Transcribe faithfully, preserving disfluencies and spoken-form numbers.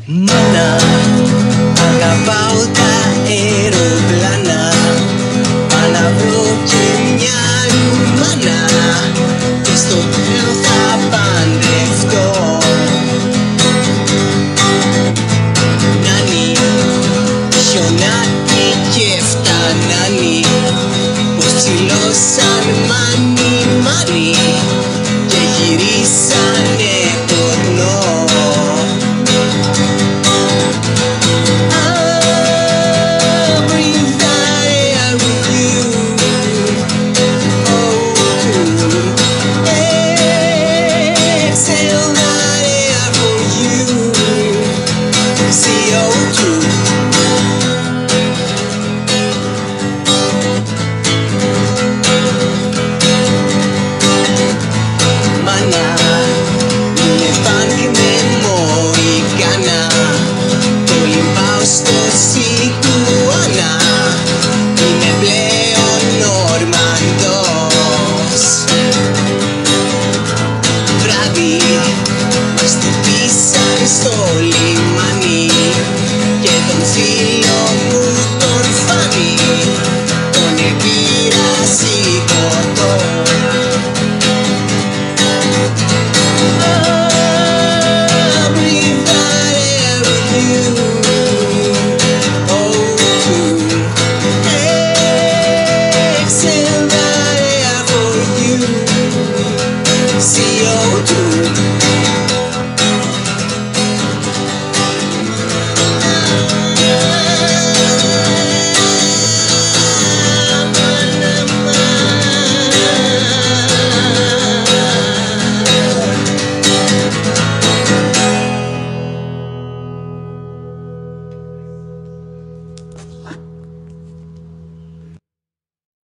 Μάνα, αγαπάω τα αεροπλάνα. Πάω να βρω και μια Ρουμάνα και στο τέλος θα παντρευτώ. Νάνι, χιονάτη και εφτά νάνοι, πως ψηλώσαν μάνι μάνι και γυρίσανε πορνό. σι ο τού. Μάνα, είμαι πανκ με μοϊκάνα, κολυμπάω στο Σηκουάνα, είμαι πλέον Νορμανδός. Βράδυ, μας κτυπήσαν στο λιμάνι.